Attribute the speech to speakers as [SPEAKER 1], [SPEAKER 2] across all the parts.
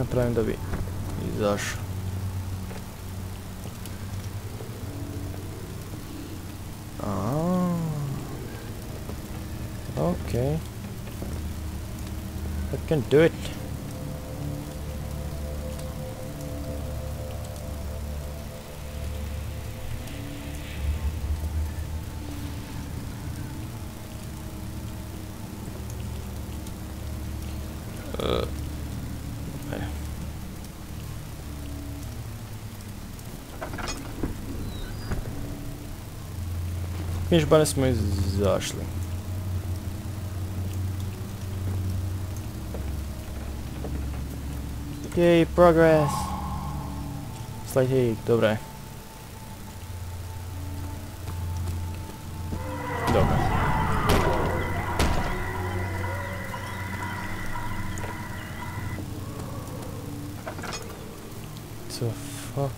[SPEAKER 1] napravim da bi izašao. Okay. I can do it. Viš, barem smo izašli. Yay, progress! Slight hik, dobra je. Dobra. What the fuck?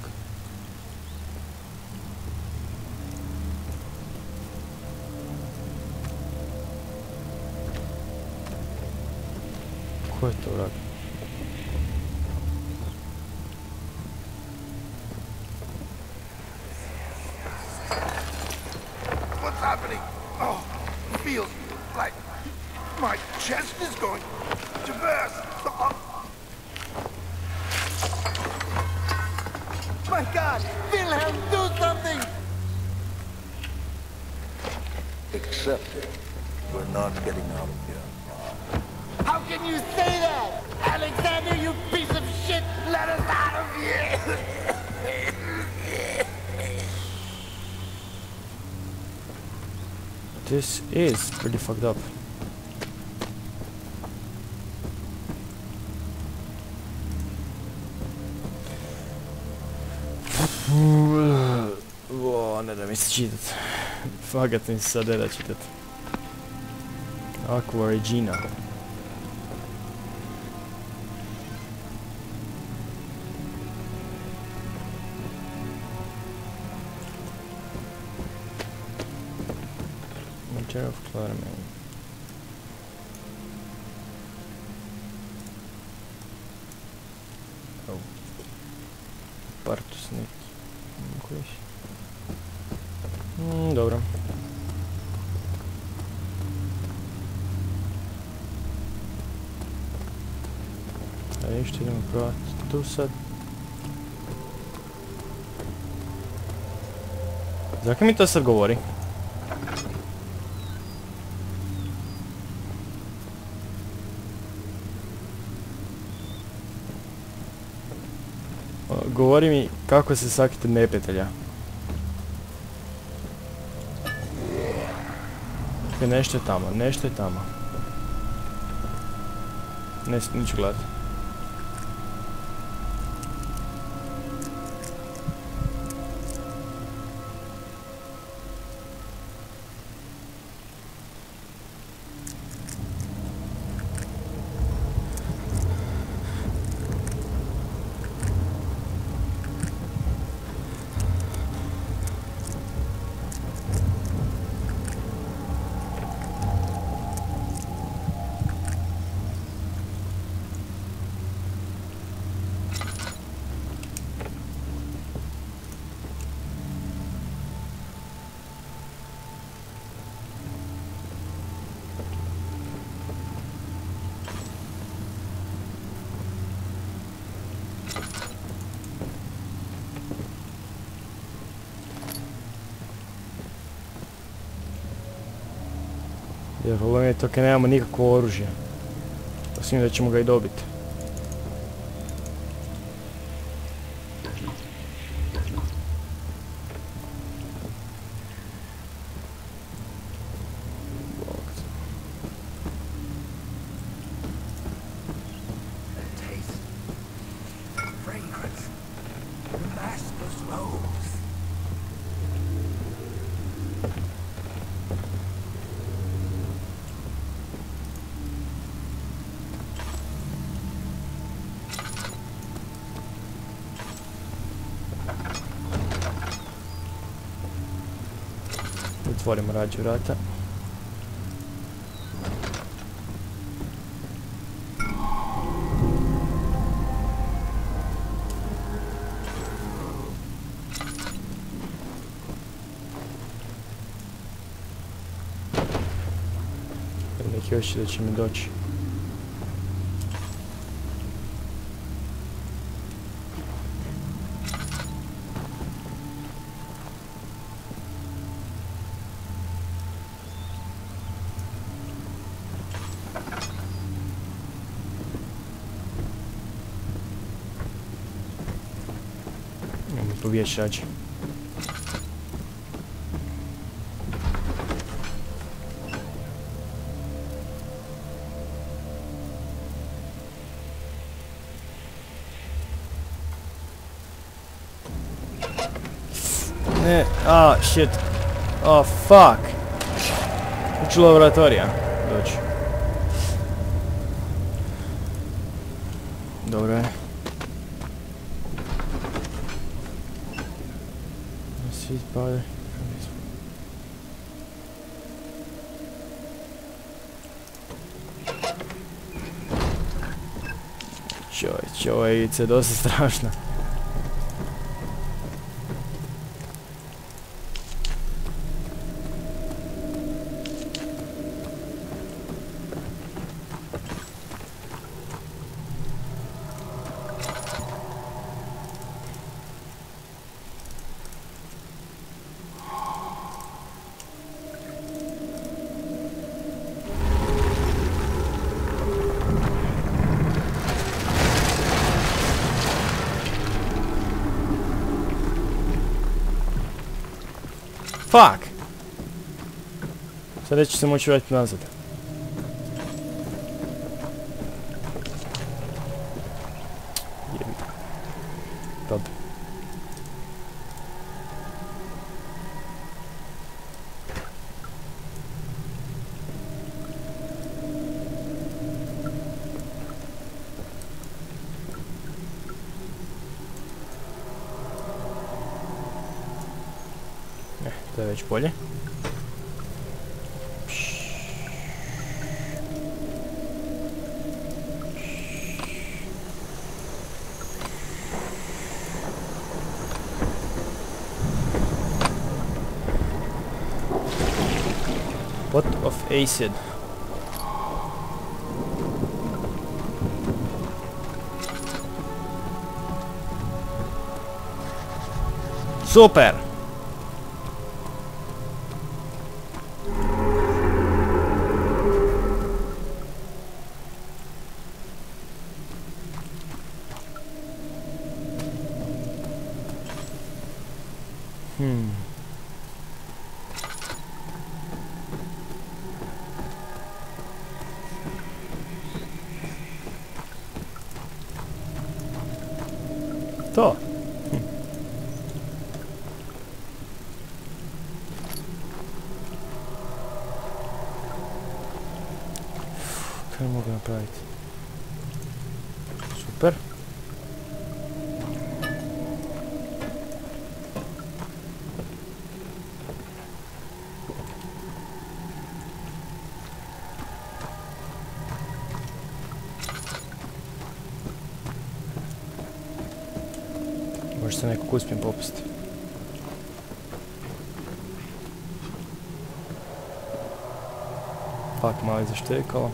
[SPEAKER 1] Ko je to radi?
[SPEAKER 2] What's happening? Oh, it feels like my chest is going to burst. Oh. My God, Wilhelm, do something!
[SPEAKER 3] Accept it. We're not getting out of here.
[SPEAKER 2] How can you say that? Alexander, you piece of shit! Let us out of here!
[SPEAKER 1] This is pretty fucked up. Wow, ne da mi se čitat. Fakat mi se sad ne da čitat. Aqua Regina. Of Claremont. Oh. Partus neki. Kojiš? Dobro. A ništa, idemo probati tu sad. Zakaj mi to sad govori? Govori mi kako se sakriti od neprijatelja. Nešto je tamo, nešto je tamo. Neću gledati. Jer problem je to kad nemamo nikakvo oružje. Osim da ćemo ga i dobiti. Otvorimo rađe vrata. očekivati da će mi doći. Pobjeći rađe. Ne, shit. Fuck. Uči laboratorija. Doći. Dobro je. Svi pade. Čovječ, ovo je ivice dosta strašno. Fuck! Sad neću se moći vratiti nazad. Jebi. Dobro. To je već bolje. Pot of acid. Super! To. Kaj mogu napraviti? Super. Možda se nekog uspijem popasti. Fuck, malo je zaštekalo.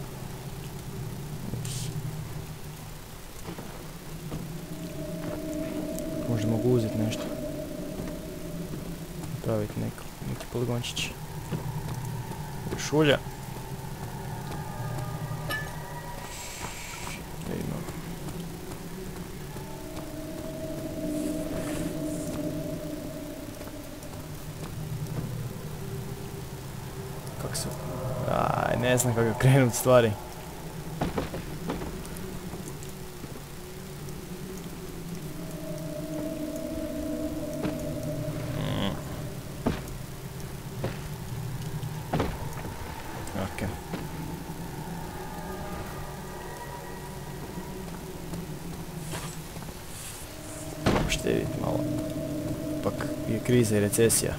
[SPEAKER 1] Možda mogu uzeti nešto. Napraviti neki poligončić. Šulja. Ne znam kako krenut stvari. Ok. Štediti malo. Ipak je kriza i recesija.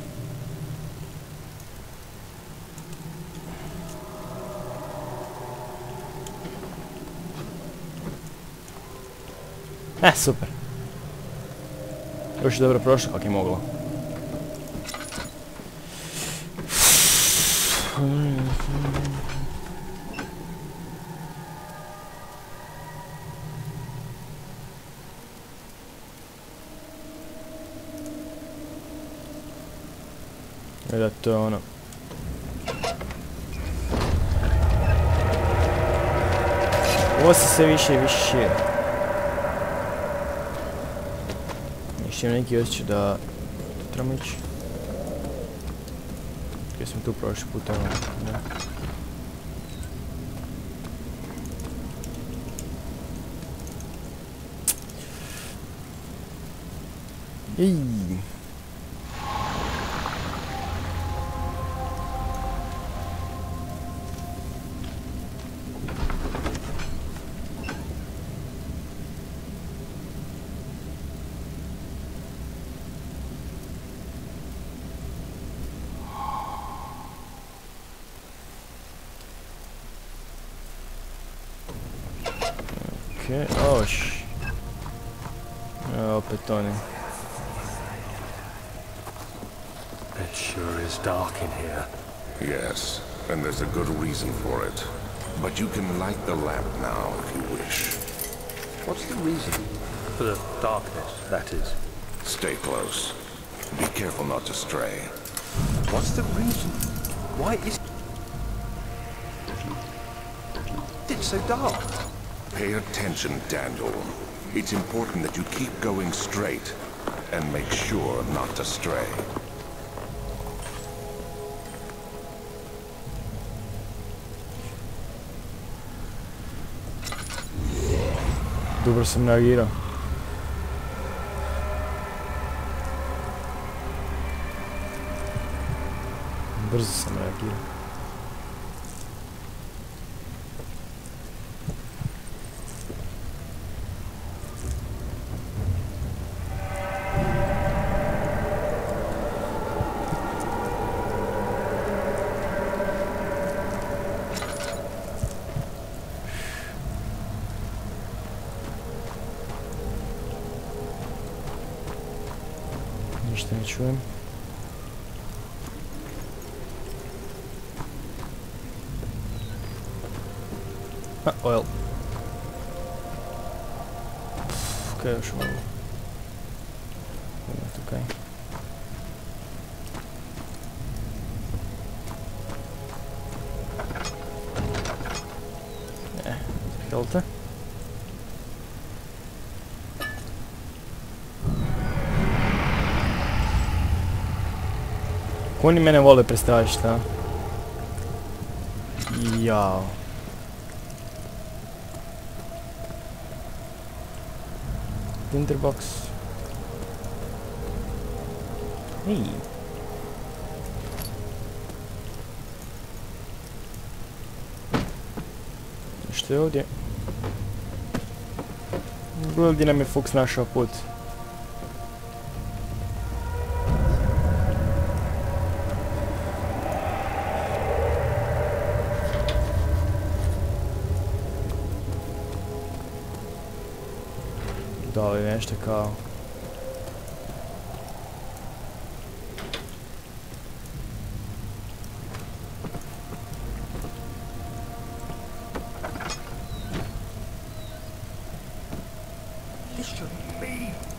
[SPEAKER 1] Super. Još je dobro prošlo kako je moglo. Da, to je ono. Ovo se sve više i više širi. Još imam neki osjećaj da trebamo ići. Gdje sam tu prošli put, evo, da. Ej. Okay. Oh, opet oni.
[SPEAKER 4] It sure is dark in here.
[SPEAKER 5] Yes, and there's a good reason for it. But you can light the lamp now if you wish.
[SPEAKER 4] What's the reason? For the darkness, that is.
[SPEAKER 5] Stay close. Be careful not to stray.
[SPEAKER 4] What's the reason? Why is it so dark?
[SPEAKER 5] Pay attention, Daniel. It's important that you keep going straight and make sure not to stray.
[SPEAKER 1] Dobro sam reagirao. Brzo sam reagirao. Ništa ne čujem. Oil. Okej, još malo. Okej. Helte. Oni mene vole predstaviti, šta? Jao. Tinderbox. Ej. Što je ovdje? Gledaj gdje nam je Fuchs našao put. Da li nešto kao...
[SPEAKER 2] This shouldn't be.